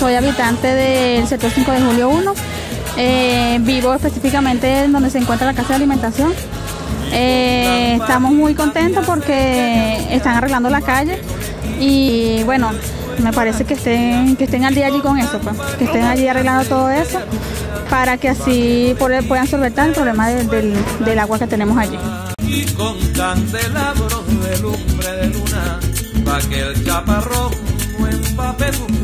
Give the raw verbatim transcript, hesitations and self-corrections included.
soy habitante del sector cinco de julio uno. Eh, vivo específicamente en donde se encuentra la casa de alimentación. Eh, estamos muy contentos porque están arreglando la calle y bueno, me parece que estén, que estén al día allí con eso, pues, que estén allí arreglando todo eso para que así puedan solventar el problema de, del, del agua que tenemos allí. Y con candelabros de lumbre de luna, pa' que el chaparrón no empape tu